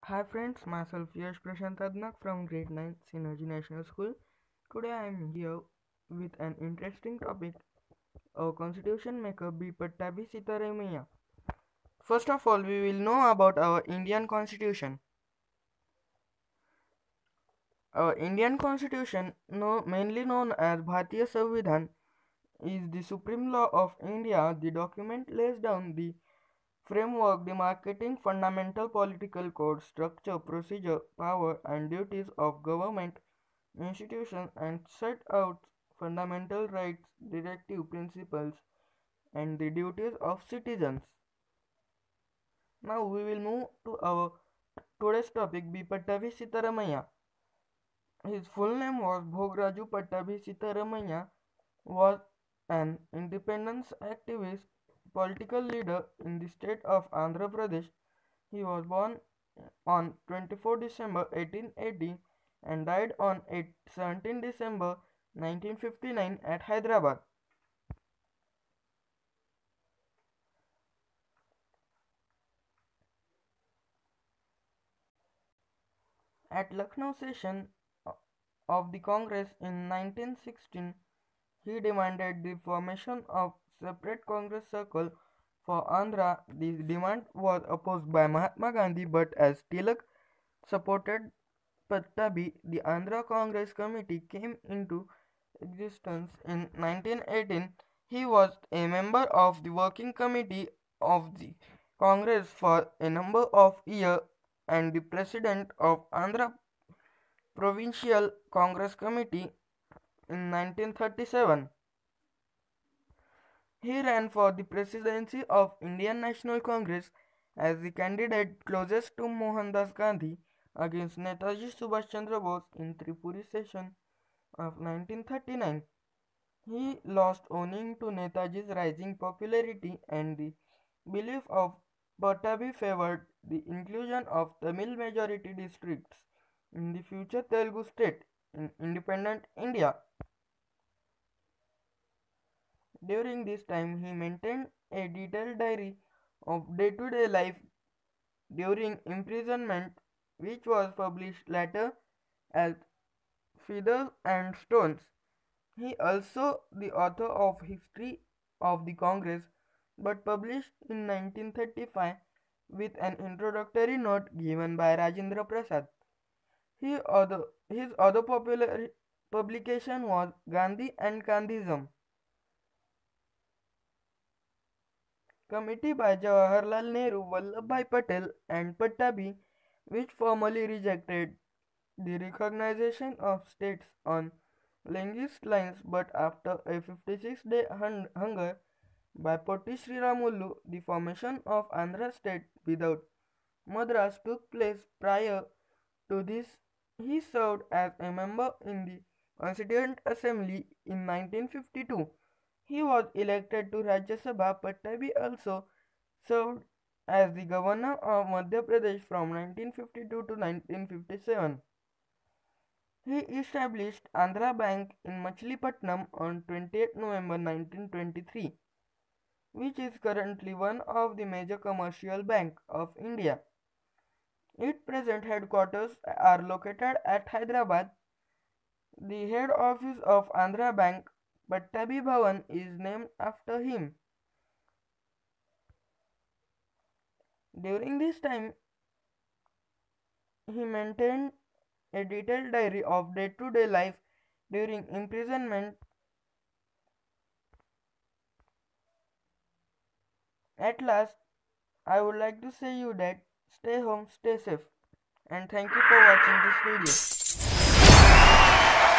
Hi friends, myself Yash Prashant Adnak from Grade 9 Synergy National School. Today I am here with an interesting topic, our constitution maker B. Pattabi Sitaramayya. First of all, we will know about our Indian constitution. Our Indian constitution, mainly known as Bharatiya Samvidhan, is the supreme law of India. The document lays down the framework demarcating fundamental political code, structure, procedure, power, and duties of government institutions and set out fundamental rights, directive principles, and the duties of citizens. Now we will move to our today's topic, B. Pattabi Sitaramayya. His full name was Bhograju Pattabi Sitaramayya, was an independence activist, political leader in the state of Andhra Pradesh. He was born on 24 December 1880 and died on 17 December 1959 at Hyderabad. At Lucknow session of the Congress in 1916, he demanded the formation of separate Congress circle for Andhra. The demand was opposed by Mahatma Gandhi, but as Tilak supported Pattabi, the Andhra Congress Committee came into existence in 1918. He was a member of the working committee of the Congress for a number of years and the president of Andhra Provincial Congress Committee in 1937. He ran for the presidency of Indian National Congress as the candidate closest to Mohandas Gandhi against Netaji Subhash Chandra Bose in Tripuri session of 1939. He lost owing to Netaji's rising popularity and the belief of Pattabi favored the inclusion of Tamil majority districts in the future Telugu state in independent India. During this time, he maintained a detailed diary of day-to-day life during imprisonment, which was published later as Feathers and Stones. He also the author of History of the Congress, but published in 1935 with an introductory note given by Rajendra Prasad. His other popular publication was Gandhi and Gandhism, committee by Jawaharlal Nehru, Vallabhbhai Patel, and Pattabi, which formally rejected the recognition of states on linguist lines, but after a 56-day hunger by Potti Sriramulu, the formation of Andhra state without Madras took place. Prior to this, he served as a member in the Constituent Assembly in 1952. He was elected to Rajya Sabha. Pattabi also served as the governor of Madhya Pradesh from 1952 to 1957. He established Andhra Bank in Machilipatnam on 28 November 1923, which is currently one of the major commercial banks of India. Its present headquarters are located at Hyderabad. The head office of Andhra Bank, Pattabi Bhavan, is named after him. During this time, he maintained a detailed diary of day-to-day life during imprisonment. At last, I would like to say you that stay home, stay safe, and thank you for watching this video.